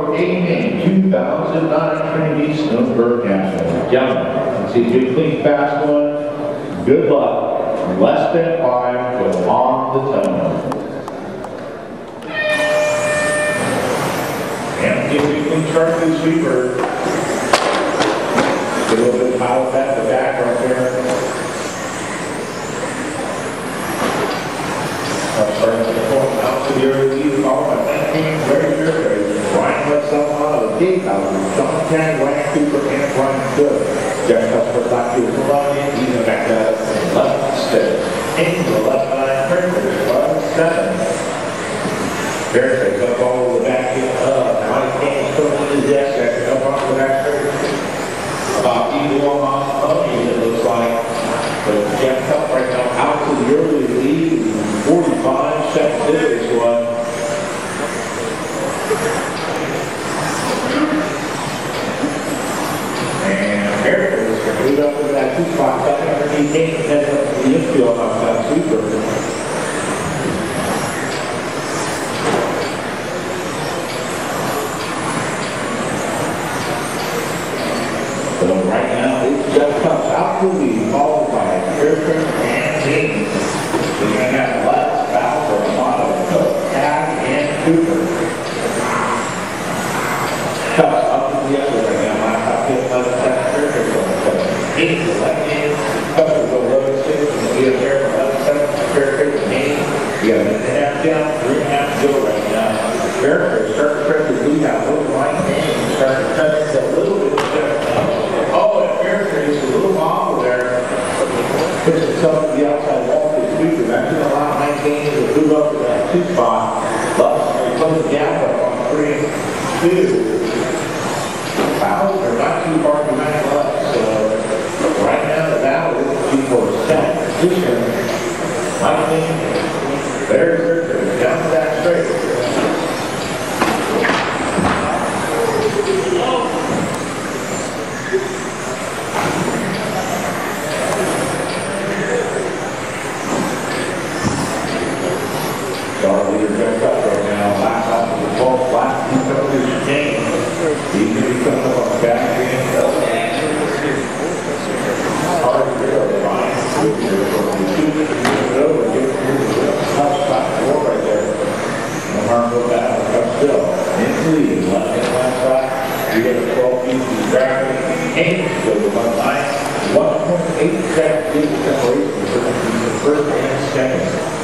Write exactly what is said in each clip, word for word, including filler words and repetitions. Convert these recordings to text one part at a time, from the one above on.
for gaming two thousand nine Trinity Snowbird National. Gentlemen, let's see, good clean fast one. Good luck. Less than five, go on the tone. And give me a clean start to the sweeper. Get a little bit of power back the back right there. Starting to point out to the early lead, followed by nineteen, Larry Fairtrace, Brian Lutz, Sal Amato, Dave Howard, John Cannon, Ryan Cooper, and Brian Koch. Jeff Custer, Black Hughes, eleven, he's in back to left step. Haynes, eleven, nine, Fairtrace, eleven, seven. Fairtrace up all over the back end of Mike Haynes, coming to his desk, second up on the back straight. About equal on the ponies, it looks like. But Jeff Custer right now out to the early lead. forty-five seconds into this one. And Fairtrace can move up to that two spot, back underneath Haynes, heads up to the infield off that sweeper. So right now, it's Jeff Custer out to the lead, followed by Fairtrace and Haynes. We're going to have Lutz, Bowser, Amato, Koch, Tag, and Cooper. Cups up to the other right now. Last top hit, Lutz, Tag, Fairtrace on the Koch. Haynes, the left hand. Cups will go eleven six. And we have there for eleven seven. Fairtrace and Haynes. We got a minute and a half down, three and a half to go right now. Fairtrace starting to press the lead out. Those right hands starting to touch it a little bit. Oh, and Fairtrace is a little off there. Puts himself to the outside wall. That's going to allow Mike Haynes to move up to that two spot. Lutz close the gap up on three, two. Fouls are not too far behind Lutz. So right now the battle is for second position. Mike Haynes, there's Richard, down to that straight. Our leader Jeff Custer right now, last off of the twelfth, last two coaches in the game. He's going to be coming up on the back end. Hard to get over Brian. Two minutes over, get the tough spot four right there. The Harmville battle comes still. In the lead, left hand left side. We get a twelve piece of traffic. Haynes goes to one line. one point eight seconds gives the separation between the first and second.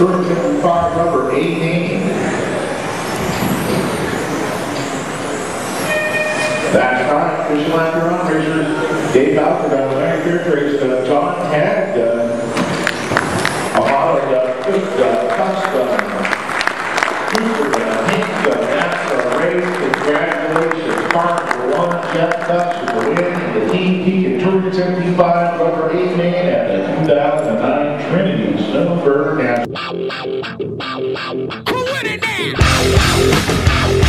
First seventy-five, number eighteen. That's time. Official after on racers. Dave Alford on Larry Fairtrace. Uh, John Had. Uh, Amato. Uh, Cook. Uh, Custom. Cooper. Uh, Hank. Uh, NASA race. Congratulations. Mark for one. Jeff Dutch for the win. And the team peak at two seventy-five. Number eight man at the two thousand nine Trinity Snowbird National. Who win it now?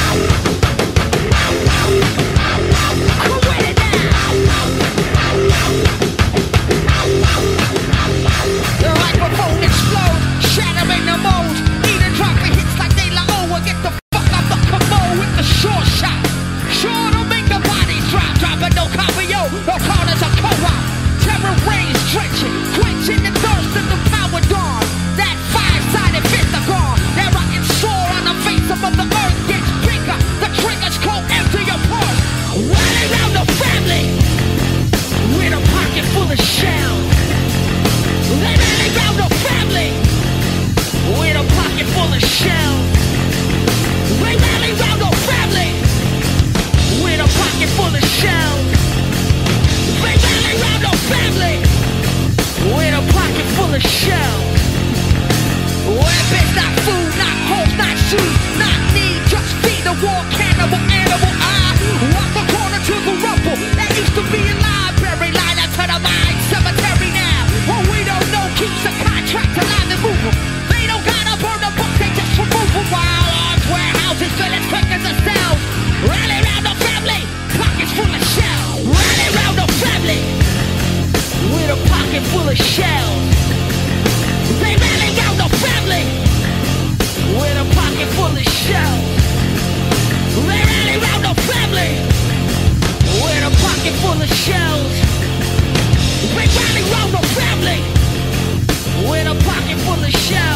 Full of shells. They rally round the family with a pocket full of shells. They rally round the family with a pocket full of shells. They rally round the family with a pocket full of shells.